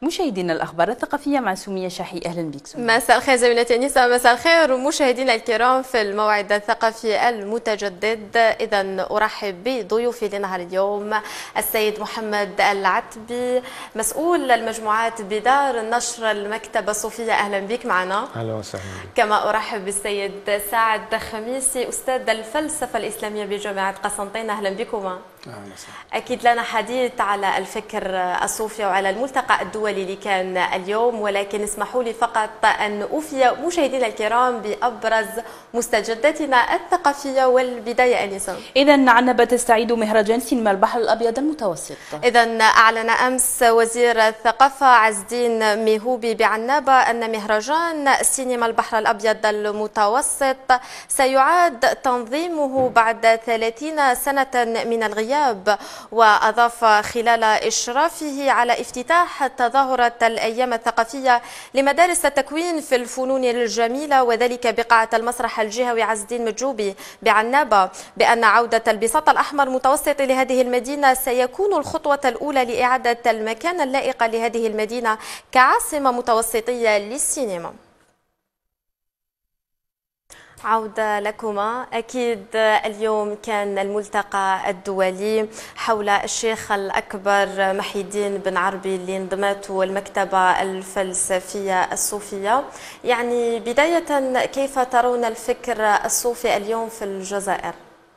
مشاهدينا الأخبار الثقافية مع سمية شاحي، أهلا بك سمية. مساء الخير زميلتي أنيسة، مساء الخير مشاهدينا الكرام في الموعد الثقافي المتجدد. إذا أرحب بضيوفي لنهار اليوم السيد محمد العتبي، مسؤول المجموعات بدار نشر المكتبة الصوفية، أهلا بك معنا. أهلا وسهلا بك. كما أرحب بالسيد سعد خميسي، أستاذ الفلسفة الإسلامية بجامعة قسنطينة، أهلا بكما. أكيد لنا حديث على الفكر الصوفي وعلى الملتقى الدولي اللي كان اليوم، ولكن اسمحوا لي فقط أن أوفي مشاهدينا الكرام بأبرز مستجداتنا الثقافية. والبداية أنسة، إذا عنبة تستعيد مهرجان سينما البحر الأبيض المتوسط. إذا أعلن أمس وزير الثقافة عز الدين ميهوبي بعنابة أن مهرجان سينما البحر الأبيض المتوسط سيعاد تنظيمه بعد 30 سنة من الغياب، وأضاف خلال إشرافه على افتتاح تظاهرة الأيام الثقافية لمدارس التكوين في الفنون الجميلة، وذلك بقاعة المسرح الجهوي عز الدين مجوبي بعنابة، بأن عودة البساط الأحمر المتوسط لهذه المدينة سيكون الخطوة الأولى لإعادة المكان اللائق لهذه المدينة كعاصمة متوسطية للسينما. عودة لكما. أكيد اليوم كان الملتقى الدولي حول الشيخ الأكبر محي الدين بن عربي اللي انضمته المكتبة الفلسفية الصوفية. يعني بداية، كيف ترون الفكر الصوفي اليوم في الجزائر؟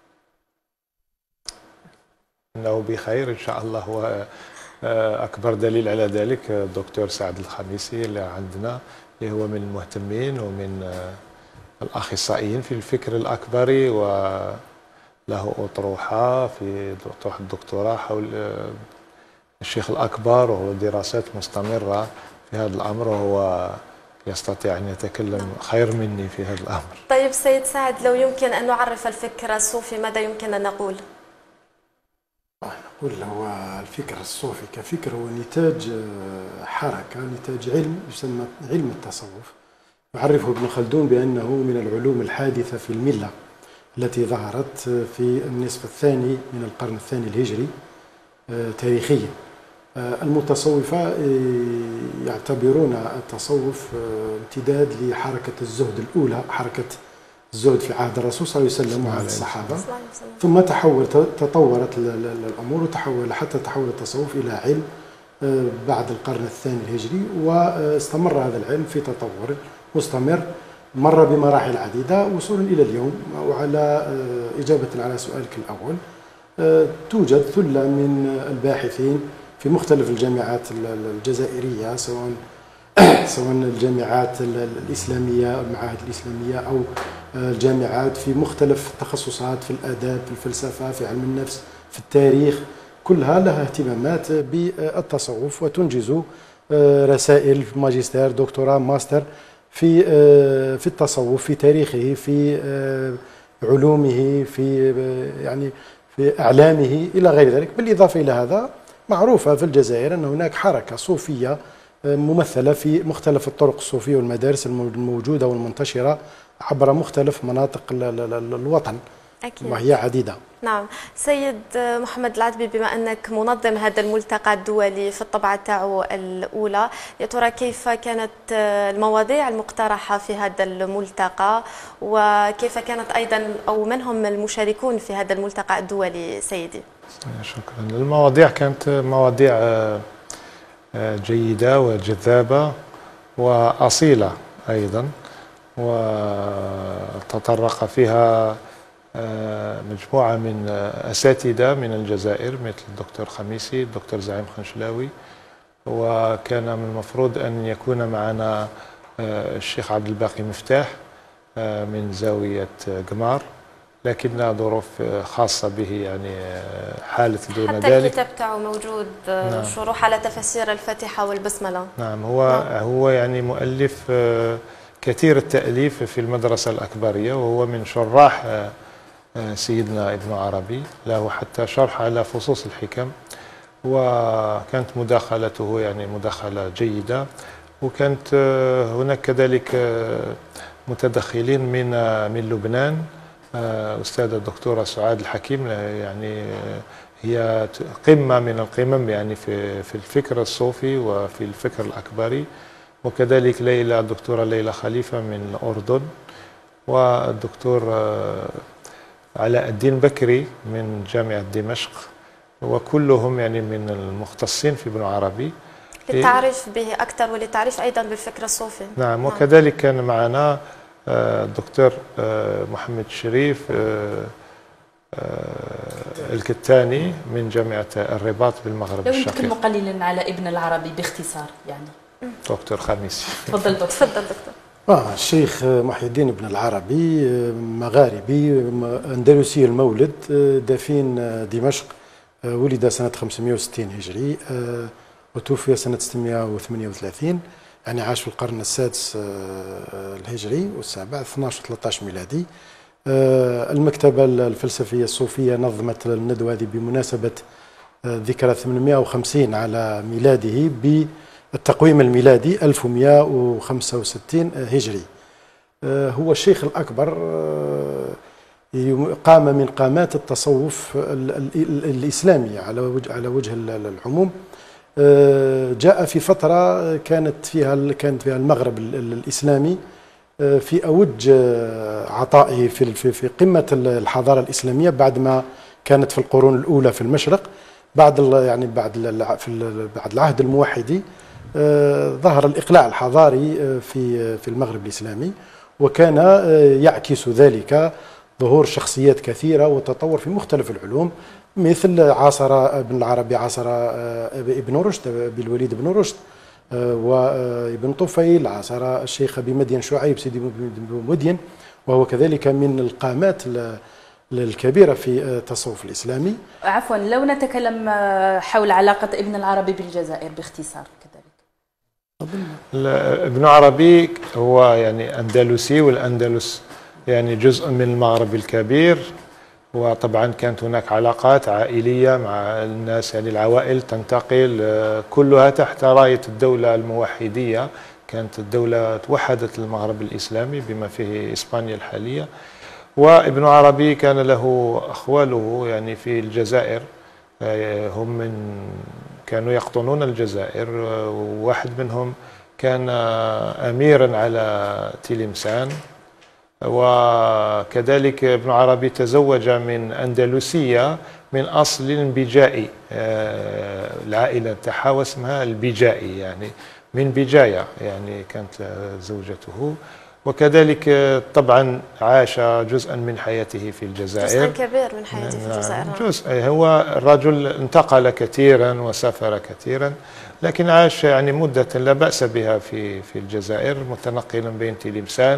إنه بخير إن شاء الله. هو أكبر دليل على ذلك الدكتور سعد الخميسي اللي عندنا، اللي هو من المهتمين ومن الأخصائيين في الفكر الأكبري، وله أطروحة في الدكتوراه حول الشيخ الأكبر، وهو دراسات مستمرة في هذا الأمر، وهو يستطيع أن يتكلم خير مني في هذا الأمر. طيب سيد سعد، لو يمكن أن نعرف الفكر الصوفي ماذا يمكن أن نقول؟ نقول هو الفكر الصوفي كفكر هو نتاج حركة، نتاج علم يسمى علم التصوف. يعرفه ابن خلدون بأنه من العلوم الحادثة في الملة التي ظهرت في النصف الثاني من القرن الثاني الهجري تاريخيا. المتصوفة يعتبرون التصوف امتداد لحركة الزهد الأولى، حركة الزهد في عهد الرسول صلى الله عليه وسلم وعهد الصحابة، ثم تطورت الأمور وتحول حتى تحول التصوف إلى علم بعد القرن الثاني الهجري، واستمر هذا العلم في تطور مستمر، مر بمراحل عديدة وصولا إلى اليوم. وعلى إجابة على سؤالك الأول، توجد ثلة من الباحثين في مختلف الجامعات الجزائرية، سواء الجامعات الإسلامية، المعاهد الإسلامية، أو الجامعات في مختلف التخصصات، في الآداب، في الفلسفة، في علم النفس، في التاريخ، كلها لها اهتمامات بالتصوف وتنجز رسائل ماجستير، دكتوراه، ماستر في التصوف، في تاريخه، في علومه، في أعلامه إلى غير ذلك. بالإضافة إلى هذا، معروفة في الجزائر أن هناك حركة صوفية ممثلة في مختلف الطرق الصوفية والمدارس الموجودة والمنتشرة عبر مختلف مناطق الوطن، أكيد، وهي عديدة. نعم. سيد محمد العتبي، بما أنك منظم هذا الملتقى الدولي في الطبعة تاعو الأولى، يا ترى كيف كانت المواضيع المقترحة في هذا الملتقى، وكيف كانت أيضا أو من هم المشاركون في هذا الملتقى الدولي سيدي؟ شكرا. المواضيع كانت مواضيع جيدة وجذابة وأصيلة أيضا، وتطرق فيها مجموعة من أساتذة من الجزائر مثل الدكتور خميسي، الدكتور زعيم خنشلاوي، وكان من المفروض أن يكون معنا الشيخ عبد الباقي مفتاح من زاوية قمار، لكن ظروف خاصة به يعني حالت دون ذلك. حتى الكتاب تاعو موجود، نعم، شروح على تفسير الفاتحة والبسملة. نعم، هو يعني مؤلف كثير التأليف في المدرسة الأكبرية، وهو من شراح سيدنا ابن عربي، له حتى شرح على فصوص الحكم، وكانت مداخلته يعني مداخلة جيدة. وكانت هناك كذلك متدخلين من لبنان، أستاذة الدكتورة سعاد الحكيم، يعني هي قمة من القمم يعني في الفكر الصوفي وفي الفكر الأكبري. وكذلك الدكتورة ليلى خليفة من الأردن، والدكتور علاء الدين بكري من جامعة دمشق، وكلهم يعني من المختصين في ابن عربي للتعريف به أكثر وللتعريف أيضا بالفكر الصوفي. نعم. وكذلك كان معنا الدكتور محمد شريف الكتاني من جامعة الرباط بالمغرب الشقيق. لو نتكلم قليلا على ابن العربي باختصار يعني. دكتور خميسي. تفضل دكتور. تفضل دكتور. الشيخ محي الدين ابن العربي مغاربي أندلسي المولد، دفين دمشق، ولد سنة 560 هجري وتوفي سنة 638، يعني عاش في القرن السادس الهجري والسابع، 12 و 13 ميلادي. المكتبة الفلسفية الصوفية نظمت الندوة هذه بمناسبة ذكرى 850 على ميلاده بالتقويم الميلادي 1165 هجري. هو الشيخ الأكبر، قام من قامات التصوف الإسلامي على وجه العموم. جاء في فترة كانت فيها المغرب الإسلامي في أوج عطائه في قمة الحضارة الإسلامية، بعد ما كانت في القرون الأولى في المشرق. بعد العهد الموحدي ظهر الإقلاع الحضاري في المغرب الإسلامي، وكان يعكس ذلك ظهور شخصيات كثيرة وتطور في مختلف العلوم، مثل عاصر ابن العربي، عاصر ابن رشد بالوليد بن رشد، وابن طفيل، عاصر الشيخ بمدين شعيب سيدي بمدين، وهو كذلك من القامات الكبيرة في التصوف الإسلامي. عفوا، لو نتكلم حول علاقة ابن العربي بالجزائر باختصار كذلك. ابن عربي هو يعني أندلسي، والأندلس يعني جزء من المغرب الكبير، وطبعا كانت هناك علاقات عائلية مع الناس، يعني العوائل تنتقل كلها تحت راية الدولة الموحدية. كانت الدولة توحدت المغرب الإسلامي بما فيه إسبانيا الحالية. وابن عربي كان له أخواله يعني في الجزائر، هم كانوا يقطنون الجزائر، وواحد منهم كان أميرا على تلمسان. وكذلك ابن عربي تزوج من أندلسية من أصل بيجائي، العائلة تاعها اسمها البيجائي، يعني من بجاية يعني كانت زوجته. وكذلك طبعا عاش جزءا من حياته في الجزائر، جزء كبير من حياته في الجزائر. جزء، هو الرجل انتقل كثيرا وسافر كثيرا، لكن عاش يعني مدة لا بأس بها في الجزائر، متنقلا بين تلمسان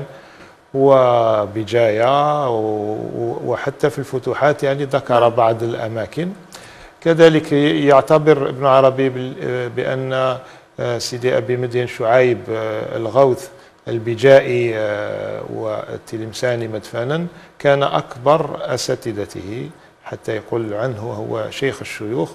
وبجاية، وحتى في الفتوحات يعني ذكر بعض الأماكن. كذلك يعتبر ابن عربي بأن سيدي أبي مدين شعيب الغوث البجائي والتلمساني مدفنا كان أكبر أساتذته، حتى يقول عنه هو شيخ الشيوخ.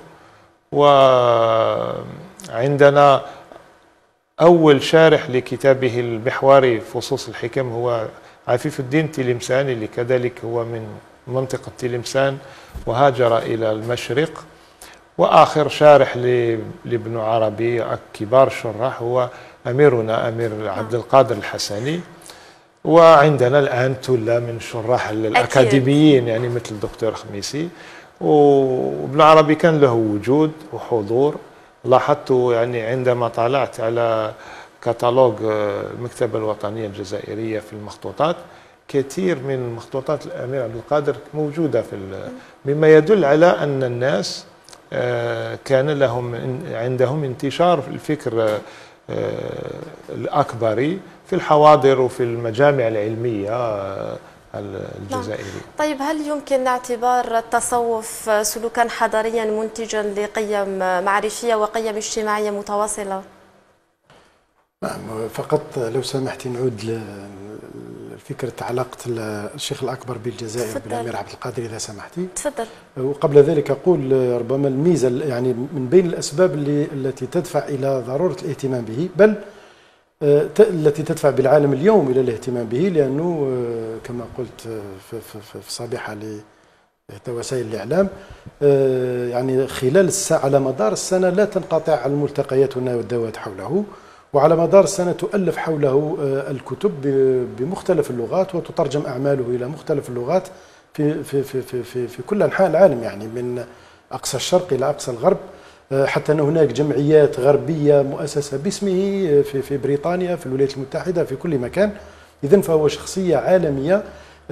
وعندنا أول شارح لكتابه المحوري فصوص الحكم هو عفيف الدين تلمساني، اللي كذلك هو من منطقة تلمسان وهاجر إلى المشرق. وآخر شارح لابن عربي كبار الشراح هو أميرنا أمير عبد القادر الحسني. وعندنا الآن تلة من الشراح الأكاديميين يعني مثل الدكتور خميسي. وابن عربي كان له وجود وحضور، لاحظت يعني عندما طالعت على كتالوج المكتبة الوطنية الجزائرية في المخطوطات، كثير من مخطوطات الأمير عبد القادر موجودة مما يدل على أن الناس كان لهم عندهم انتشار الفكر الأكبري في الحواضر وفي المجامع العلمية الجزائرية. طيب، هل يمكن اعتبار التصوف سلوكا حضاريا منتجا لقيم معرفية وقيم اجتماعية متواصلة؟ نعم، فقط لو سمحتي نعود لفكرة علاقة الشيخ الأكبر بالجزائر بالأمير عبد القادر إذا سمحتي. تفضل. وقبل ذلك أقول ربما الميزة يعني من بين الأسباب التي تدفع إلى ضرورة الاهتمام به، بل التي تدفع بالعالم اليوم إلى الاهتمام به، لأنه كما قلت في صبيحة لوسائل الإعلام يعني خلال على مدار السنة لا تنقطع الملتقيات والندوات حوله، وعلى مدار السنة تؤلف حوله الكتب بمختلف اللغات، وتترجم أعماله إلى مختلف اللغات في كل أنحاء العالم، يعني من أقصى الشرق إلى أقصى الغرب، حتى أن هناك جمعيات غربية مؤسسة باسمه في بريطانيا، في الولايات المتحدة، في كل مكان. إذن فهو شخصية عالمية.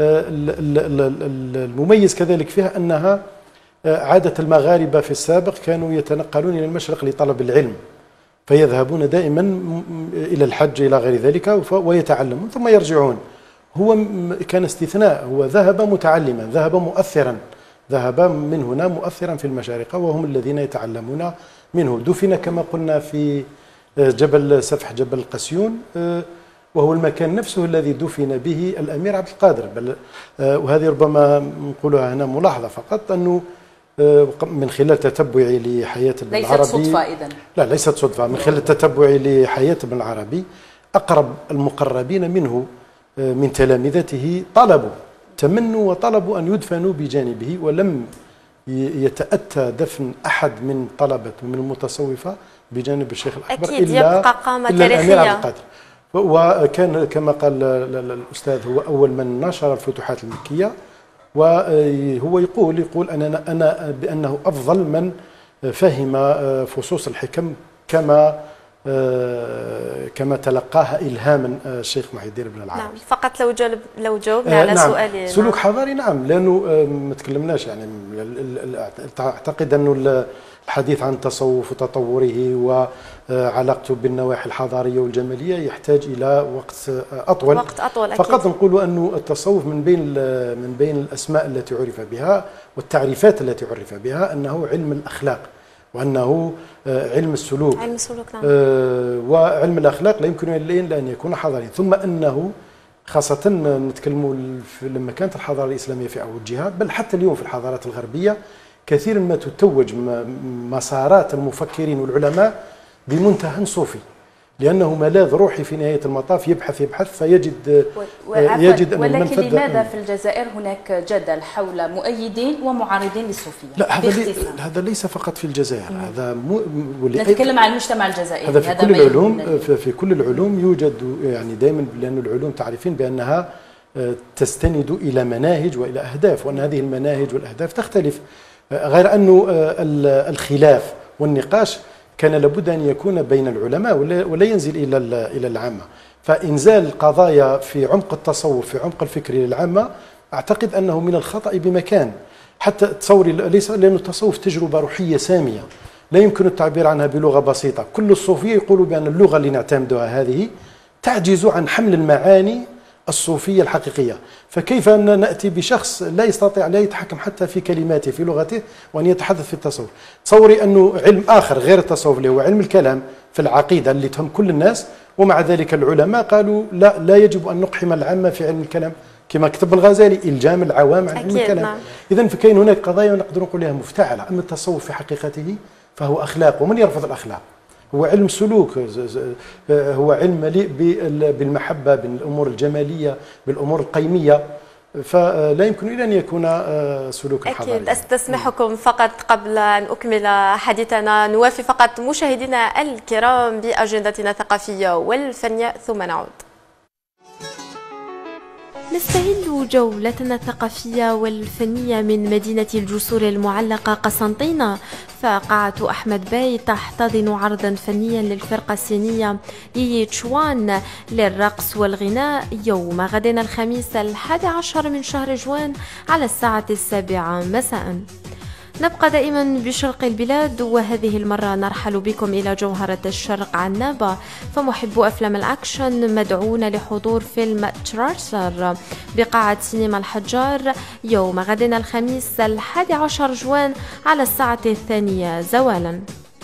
المميز كذلك فيها أنها عادة المغاربة في السابق كانوا يتنقلون إلى المشرق لطلب العلم، فيذهبون دائما إلى الحج إلى غير ذلك ويتعلمون ثم يرجعون. هو كان استثناء، هو ذهب متعلما، ذهب مؤثرا، ذهب من هنا مؤثرا في المشارقة، وهم الذين يتعلمون منه. دفن كما قلنا في سفح جبل القسيون، وهو المكان نفسه الذي دفن به الأمير عبد القادر. وهذه ربما نقولها هنا ملاحظة فقط، أنه من خلال تتبعي لحياة ابن العربي، ليست صدفة إذن؟ لا، ليست صدفة. من خلال تتبعي لحياة ابن العربي، أقرب المقربين منه من تلامذته تمنوا وطلبوا أن يدفنوا بجانبه، ولم يتأتى دفن أحد من طلبة من المتصوفة بجانب الشيخ الأكبر إلا الأمير عبد القادر. وكان كما قال الأستاذ هو أول من نشر الفتوحات المكية، وهو يقول أنا بأنه أفضل من فهم فصوص الحكم كما تلقاها إلهاما الشيخ محي الدين بن العربي. نعم، فقط لو جاوبنا على نعم. سؤالي. سلوك حضاري، نعم، لأنه ما تكلمناش يعني. أعتقد أنه الحديث عن التصوف وتطوره وعلاقته بالنواحي الحضارية والجمالية يحتاج إلى وقت أطول فقط نقول أنه التصوف من بين الأسماء التي عرف بها والتعريفات التي عرف بها أنه علم الأخلاق، وأنه علم السلوك. نعم. وعلم الأخلاق لا يمكن إلا أن يكون حضاريا، ثم أنه خاصة نتكلموا لما كانت الحضارة الإسلامية في أوجها، بل حتى اليوم في الحضارات الغربية كثيرا ما تتوج مسارات المفكرين والعلماء بمنتهى صوفي، لأنه ملاذ روحي في نهاية المطاف، يبحث فيجد أن ولكن لماذا في الجزائر هناك جدل حول مؤيدين ومعارضين للصوفية؟ لا، هذا ليس فقط في الجزائر، هذا نتكلم عن المجتمع الجزائري. هذا في كل العلوم، في كل العلوم يوجد يعني دائما، لأن العلوم تعرفين بأنها تستند إلى مناهج وإلى أهداف، وأن هذه المناهج والأهداف تختلف، غير أنه الخلاف والنقاش كان لابد أن يكون بين العلماء ولا ينزل إلى العامة. فإنزال القضايا في عمق التصوف، في عمق الفكر للعامة، أعتقد أنه من الخطأ بمكان. حتى تصوري ليس، لأن التصوف تجربة روحية سامية لا يمكن التعبير عنها بلغة بسيطة. كل الصوفية يقولوا بأن اللغة اللي نعتمدها هذه تعجز عن حمل المعاني الصوفية الحقيقية، فكيف أن نأتي بشخص لا يستطيع، لا يتحكم حتى في كلماته في لغته، وأن يتحدث في التصوف؟ تصوري أنه علم آخر غير التصوف اللي هو علم الكلام في العقيدة اللي تهم كل الناس، ومع ذلك العلماء قالوا لا يجب أن نقحم العامة في علم الكلام، كما كتب الغزالي إلجام العوام عن علم الكلام. نعم. إذن فكاين هناك قضايا نقدر نقول لها مفتعلة. أما التصوف في حقيقته فهو أخلاق، ومن يرفض الأخلاق؟ هو علم سلوك، هو علم مليء بالمحبة، بالأمور الجمالية، بالأمور القيمية، فلا يمكن إلا أن يكون سلوكا حضاريا. أكيد. أستسمحكم فقط قبل أن أكمل حديثنا نوافي فقط مشاهدينا الكرام بأجندتنا الثقافية والفنية ثم نعود. نستهل جولتنا الثقافية والفنية من مدينة الجسور المعلقة قسنطينة، فقاعة أحمد باي تحتضن عرضا فنيا للفرقة الصينية يي تشوان للرقص والغناء يوم غد الخميس 11 من شهر جوان على الساعة 7 مساء. نبقى دائما بشرق البلاد، وهذه المرة نرحل بكم إلى جوهرة الشرق عنابة، فمحبو أفلام الأكشن مدعون لحضور فيلم ترارسر بقاعة سينما الحجار يوم غد الخميس 11 جوان على الساعة 2 زوالا.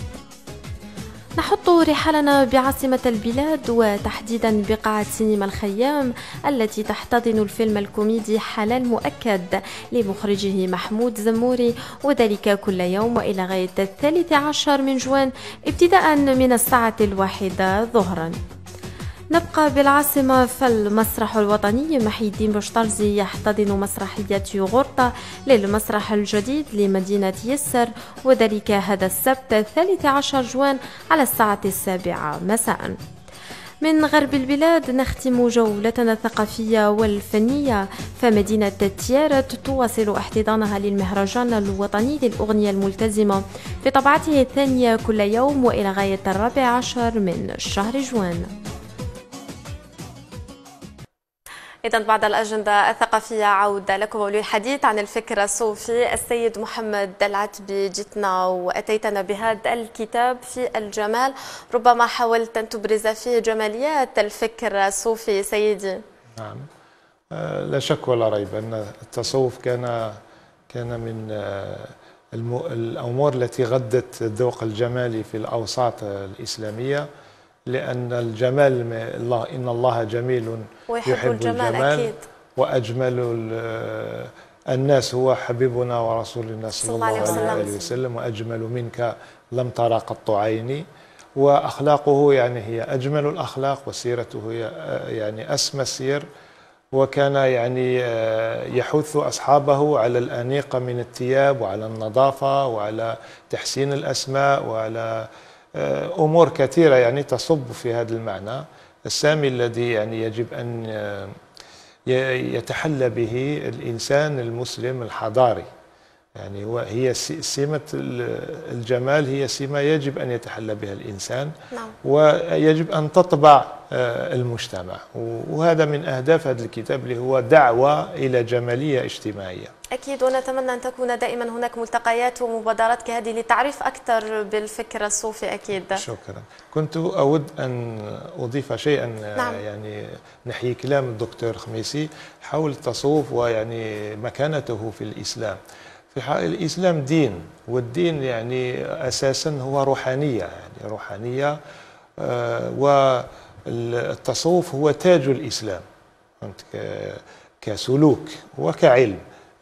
نحط رحالنا بعاصمة البلاد، وتحديدا بقاعة سينما الخيام التي تحتضن الفيلم الكوميدي حلال مؤكد لمخرجه محمود زموري، وذلك كل يوم وإلى غاية 13 من جوان ابتداء من الساعة 1 ظهرا. نبقى بالعاصمة، فالمسرح الوطني محي الدين بوشطرزي يحتضن مسرحية يوغورتا للمسرح الجديد لمدينة يسر، وذلك هذا السبت 13 جوان على الساعة 7 مساء. من غرب البلاد نختم جولتنا الثقافية والفنية، فمدينة تيارت تواصل احتضانها للمهرجان الوطني للأغنية الملتزمة في طبعته الثانية كل يوم وإلى غاية 14 من شهر جوان. إذن بعد الأجندة الثقافية عودة لكم وللحديث عن الفكر الصوفي. السيد محمد العتبي، جئتنا وأتيتنا بهذا الكتاب في الجمال، ربما حاولت أن تبرز فيه جماليات الفكر الصوفي سيدي. نعم، لا شك ولا ريب أن التصوف كان من الأمور التي غدت الذوق الجمالي في الأوساط الإسلامية، لأن الجمال إن الله جميل يحب الجمال أكيد. وأجمل الناس هو حبيبنا ورسولنا صلى الله عليه وسلم، وأجمل منك لم ترى قط عيني، وأخلاقه يعني هي أجمل الأخلاق، وسيرته هي يعني أسمى السير، وكان يعني يحث أصحابه على الأنيقة من الثياب وعلى النظافة وعلى تحسين الأسماء وعلى أمور كثيرة يعني تصب في هذا المعنى السامي الذي يعني يجب أن يتحلى به الإنسان المسلم الحضاري. يعني هي سمة الجمال، هي سمة يجب أن يتحلى بها الإنسان. نعم. ويجب أن تطبع المجتمع، وهذا من أهداف هذا الكتاب اللي هو دعوة إلى جمالية اجتماعية. أكيد، ونتمنى أن تكون دائما هناك ملتقيات ومبادرات كهذه للتعريف أكثر بالفكر الصوفي. أكيد، شكرا. كنت أود أن أضيف شيئا. نعم. يعني نحيي كلام الدكتور خميسي حول التصوف ويعني مكانته في الإسلام. في الإسلام دين، والدين يعني أساسا هو روحانية، يعني روحانية، والتصوف هو تاج الإسلام كسلوك وكعلم.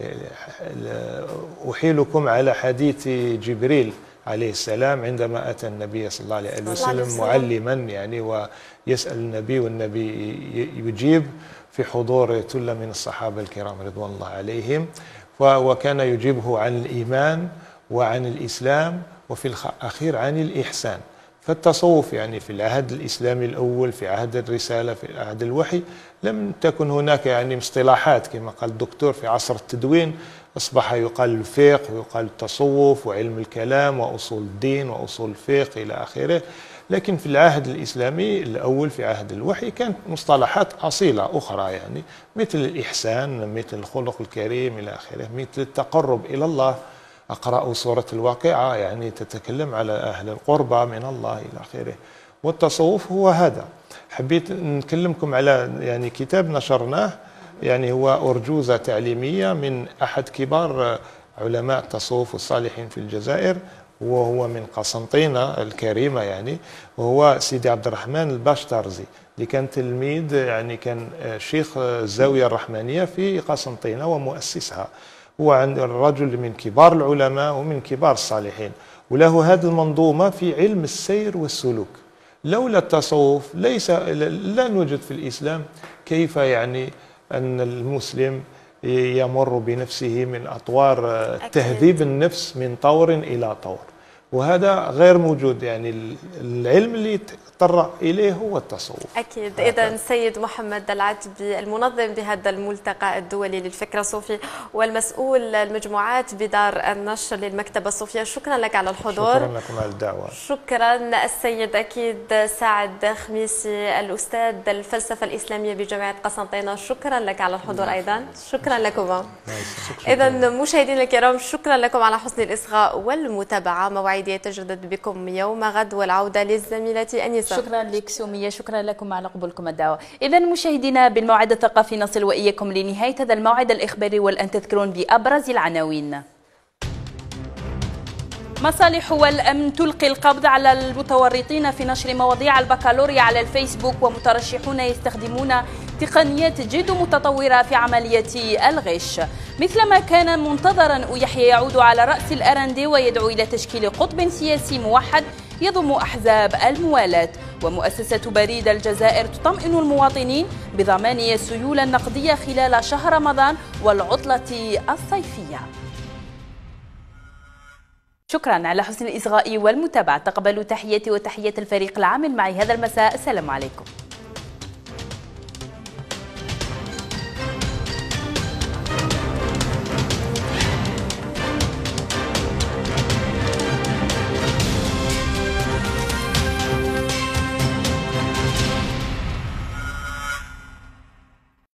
أحيلكم على حديث جبريل عليه السلام عندما أتى النبي صلى الله عليه وسلم معلما يعني، ويسأل النبي والنبي يجيب في حضور ثلة من الصحابة الكرام رضوان الله عليهم، وكان يجيبه عن الإيمان وعن الإسلام وفي الأخير عن الإحسان. فالتصوف يعني في العهد الإسلامي الأول، في عهد الرسالة، في عهد الوحي، لم تكن هناك يعني مصطلحات كما قال الدكتور. في عصر التدوين أصبح يقال الفقه ويقال التصوف وعلم الكلام وأصول الدين وأصول الفقه إلى آخره. لكن في العهد الإسلامي الأول، في عهد الوحي، كانت مصطلحات أصيلة أخرى يعني، مثل الإحسان، مثل الخلق الكريم إلى آخره، مثل التقرب إلى الله. أقرأ سورة الواقعة يعني تتكلم على أهل القربى من الله إلى آخره. والتصوف هو هذا. حبيت نكلمكم على يعني كتاب نشرناه، يعني هو أرجوزة تعليمية من أحد كبار علماء التصوف والصالحين في الجزائر، وهو من قسنطينة الكريمة يعني، وهو سيدي عبد الرحمن الباشطرزي، اللي كان تلميذ يعني، كان شيخ الزاوية الرحمانية في قسنطينة ومؤسسها. هو عند الرجل من كبار العلماء ومن كبار الصالحين، وله هذه المنظومة في علم السير والسلوك. لولا التصوف لا نوجد في الإسلام كيف يعني أن المسلم يمر بنفسه من أطوار تهذيب النفس من طور إلى طور، وهذا غير موجود. يعني العلم اللي تطرق إليه هو التصوف. أكيد. إذن سيد محمد العتبي، المنظم بهذا الملتقى الدولي للفكر الصوفي والمسؤول المجموعات بدار النشر للمكتبة الصوفية، شكرا لك على الحضور. شكرا لكم على الدعوة. شكرا. السيد أكيد سعد خميسي، الأستاذ الفلسفة الإسلامية بجامعة قسنطينة، شكرا لك على الحضور أيضا. شكرا لكم. إذن مشاهدينا الكرام، شكرا لكم على حسن الإصغاء والمتابعة. موعدي يتجدد بكم يوم غد، والعودة للزميلة أنيسة. شكرا لك سمية، شكرا لكم على قبولكم الدعوة. إذا مشاهدينا، بالموعد الثقافي نصل وإياكم لنهاية هذا الموعد الإخباري، والآن تذكرون بأبرز العناوين. مصالح والأمن تلقي القبض على المتورطين في نشر مواضيع البكالوريا على الفيسبوك، ومترشحون يستخدمون تقنيات جد متطورة في عملية الغش. مثلما كان منتظرا، يحيى يعود على رأس الأرندي ويدعو إلى تشكيل قطب سياسي موحد يضم أحزاب الموالاة. ومؤسسة بريد الجزائر تطمئن المواطنين بضمان السيولة النقدية خلال شهر رمضان والعطلة الصيفية. شكرا على حسن الإصغاء والمتابعة. تقبلوا تحياتي وتحيات الفريق العامل معي هذا المساء. السلام عليكم.